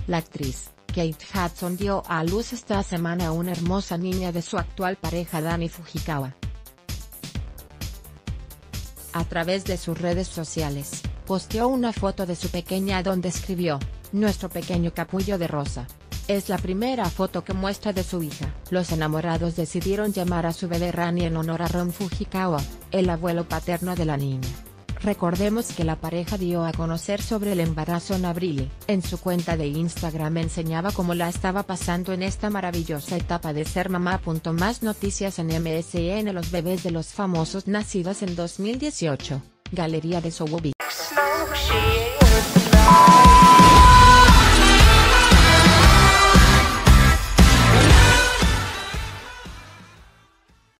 La actriz, Kate Hudson, dio a luz esta semana a una hermosa niña de su actual pareja Danny Fujikawa. A través de sus redes sociales, posteó una foto de su pequeña donde escribió: "Nuestro pequeño capullo de rosa". Es la primera foto que muestra de su hija. Los enamorados decidieron llamar a su bebé Rani en honor a Ron Fujikawa, el abuelo paterno de la niña. Recordemos que la pareja dio a conocer sobre el embarazo en abril. En su cuenta de Instagram enseñaba cómo la estaba pasando en esta maravillosa etapa de ser mamá. Más noticias en MSN. Los bebés de los famosos nacidos en 2018, Galería de Sowerby.